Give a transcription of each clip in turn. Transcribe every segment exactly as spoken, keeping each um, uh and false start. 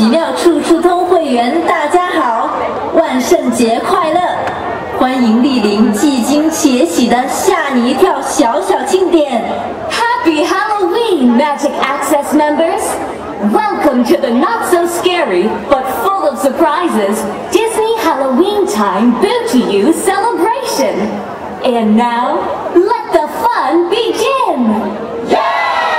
奇妙处处通会员，大家好，万圣节快乐！欢迎莅临既惊且喜的吓你一跳小小庆典。 Happy Halloween, Magic Access members! Welcome to the not so scary but full of surprises Disney Halloween Time Boo to You celebration. And now, let the fun begin! Yeah!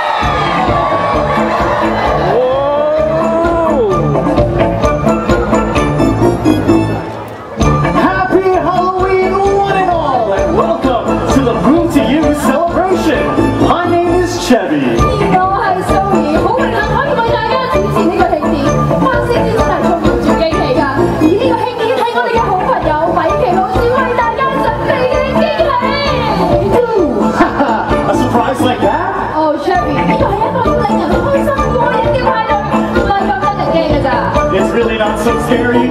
It's really not so scary.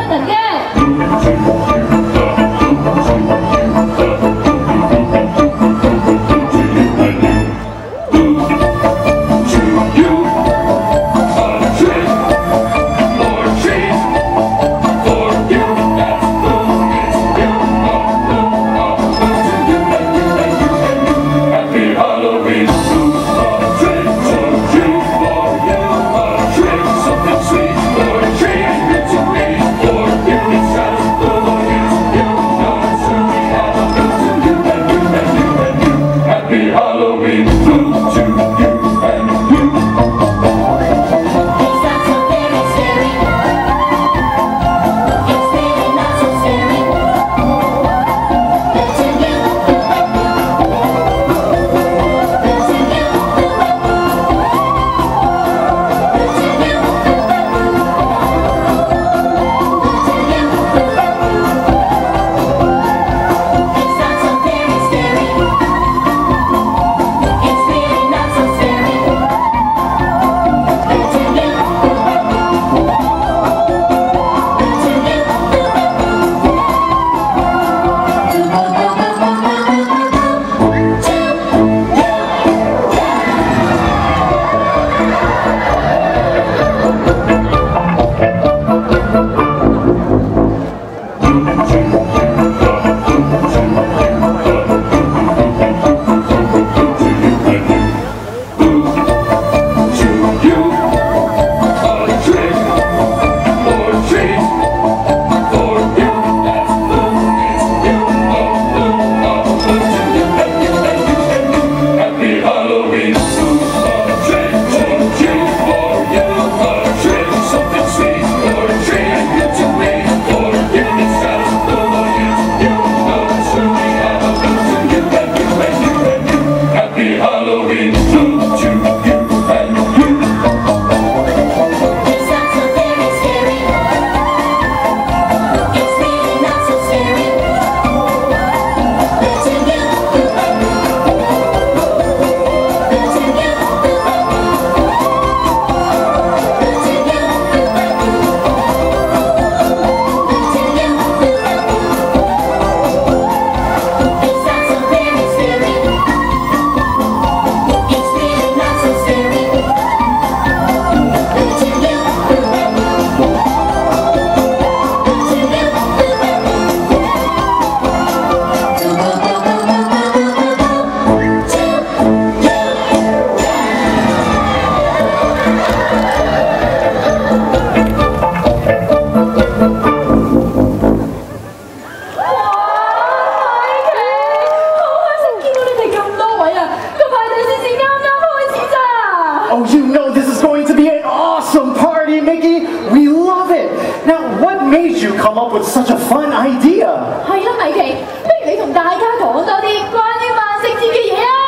Oh, you know this is going to be an awesome party, Mickey! We love it! Now, what made you come up with such a fun idea? 係啦，米奇，不如你同大家講多啲關於萬聖節嘅嘢啊！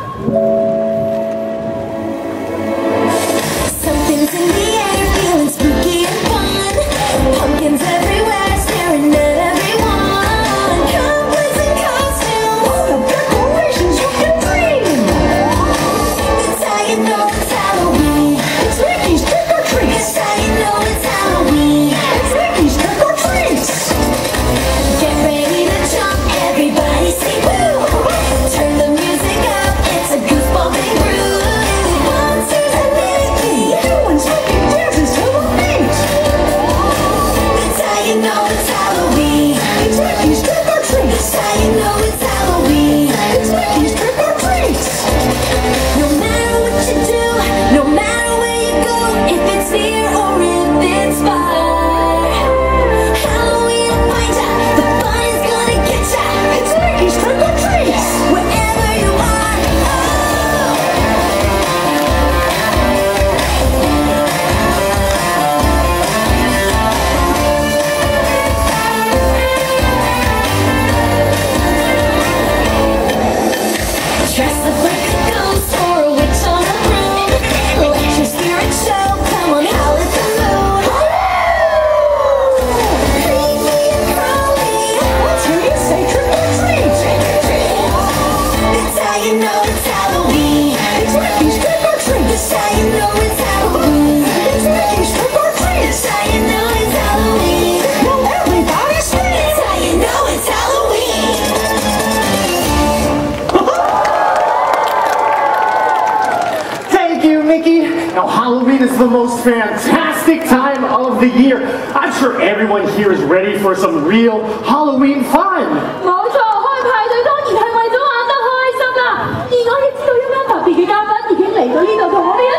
Something's in the air, feeling spooky and fun. Pumpkins everywhere, staring at everyone. Cowboys in costumes, decorations you can dream. It's how you know it's Halloween. It's Ricky's trick or treat. It's how you know it's Halloween. It's Ricky's trick or treat. Get ready to jump, everybody say boo. the most fantastic time of the year. I'm sure everyone here is ready for some real Halloween fun. 冇錯，開派對當然係為咗玩得開心啦。而我亦知道一班特別嘅嘉賓已經嚟到呢度同我哋一